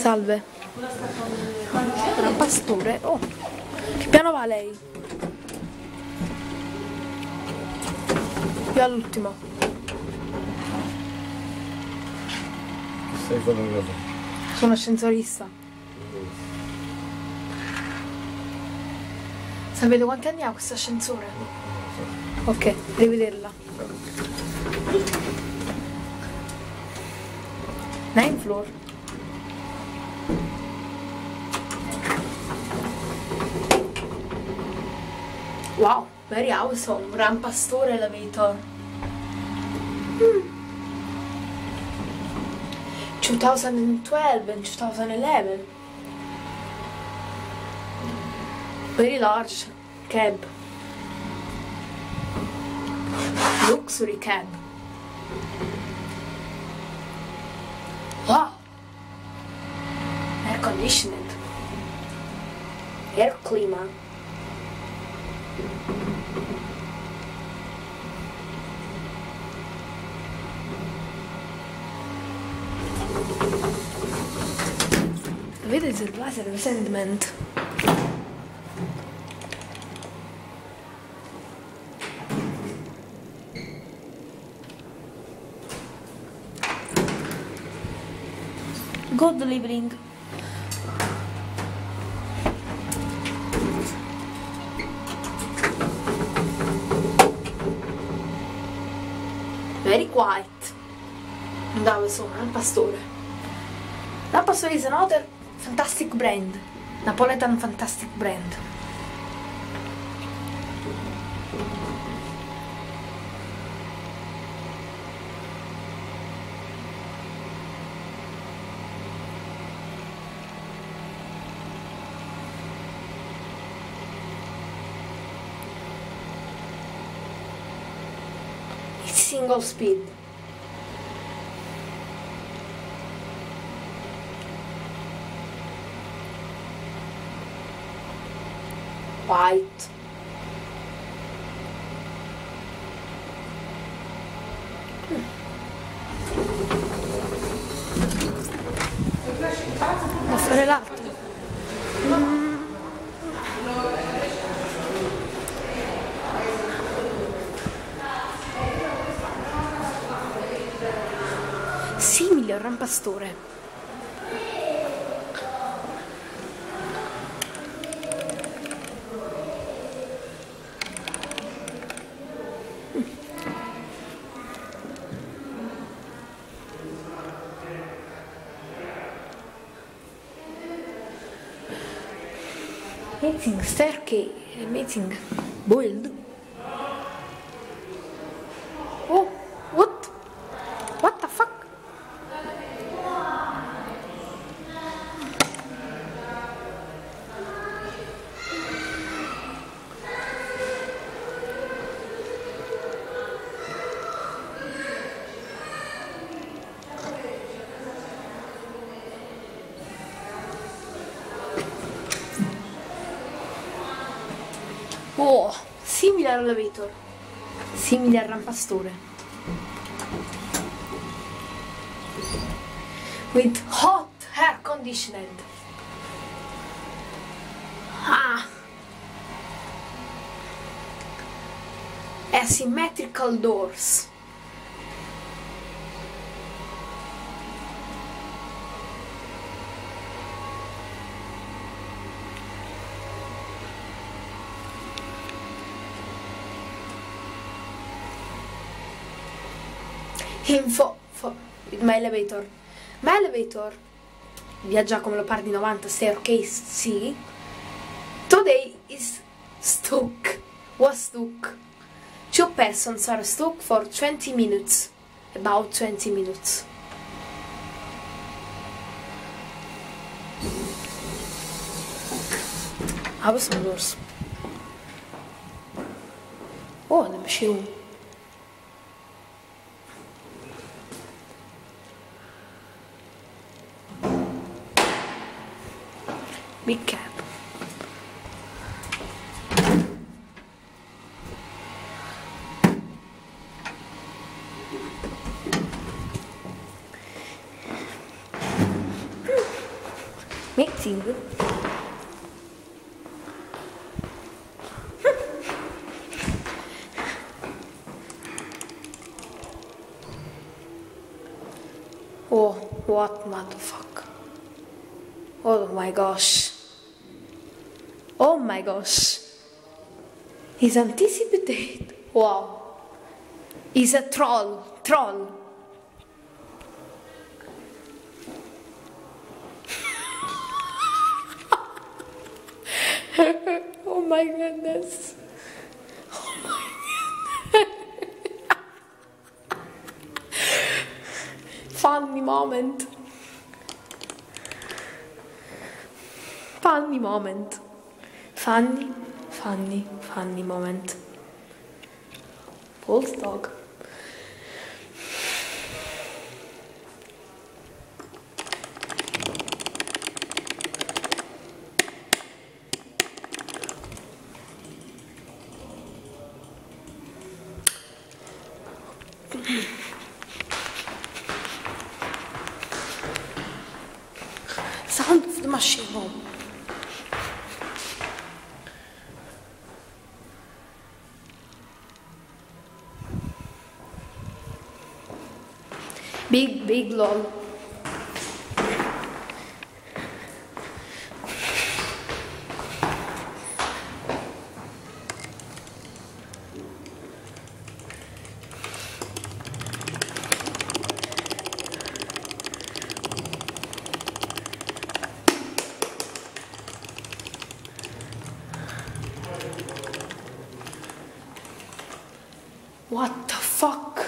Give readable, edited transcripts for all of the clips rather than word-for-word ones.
Salve. Gran pastore. Oh, che piano va lei? Io all'ultimo. Stai facendo cosa? Sono ascensorista. Sapete quanti anni ha questo ascensore? Ok, rivederla. 9 floor. Wow, very awesome. Gran pastore elevator. 2012 and 2011. Very large cab. Luxury cab. Wow. Air conditioned. Air clima. Vedete il laser resentment? God delivering. Very quiet. Andavo solo al pastore. La pastore is another fantastic brand. Napoletan fantastic brand. It's single speed. White. Devo fare l'altro. Simile al rampastore. Amazing staircase, amazing build. Oh, what? What the fuck? Oh, simile all'elevator, simile al rampastore. With hot air conditioned. Ah. Asymmetrical doors. Info with my elevator. My elevator viaggia come lo par di 90 staircase, sì. Today is stuck. Was stuck. 2 persons are stuck for 20 minutes. About 20 minutes. Open some doors. Oh, the machine. Big cab. Amazing. Oh, what the fuck? Oh my gosh. Oh my gosh. He's anticipated. Wow. He's a troll. Troll. Oh my goodness. Oh my goodness. Funny moment. Funny moment. Funny moment. Paul's dog. Sound of the machine home. Big lol. What the fuck?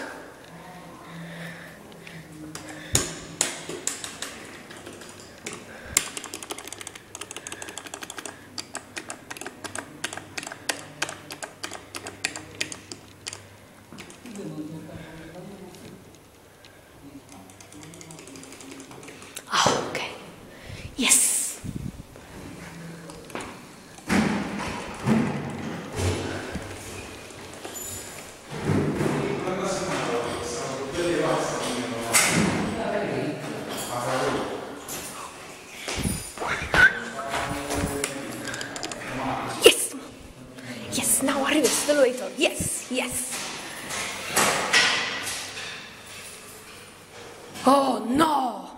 Oh, okay. Yes. Yes. Yes, now arriva Accelerator. Yes. Oh no!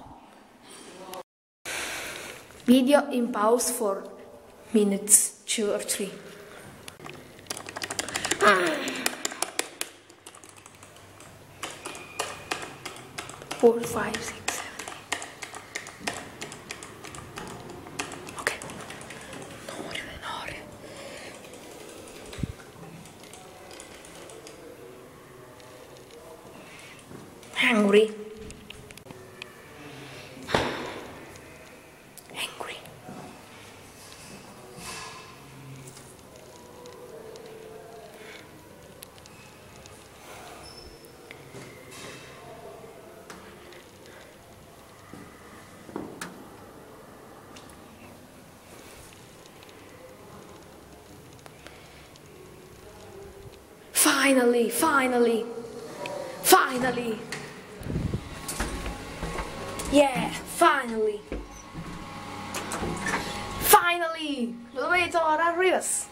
Video in pause for minutes 2 or 3. 4, 5, 6, 7, 8. Okay. No. Angry. Finally. Yeah, finally. Elevator arrivas.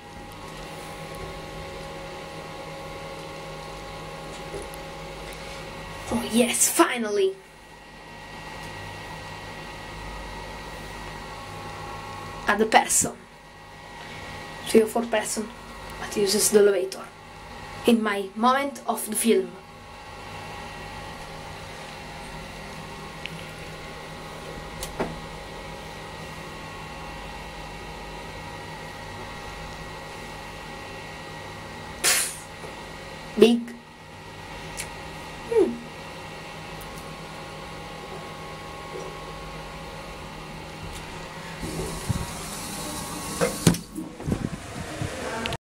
Oh yes, finally. Add a person. 3 or 4 person that uses the elevator. In my moment of the film. Big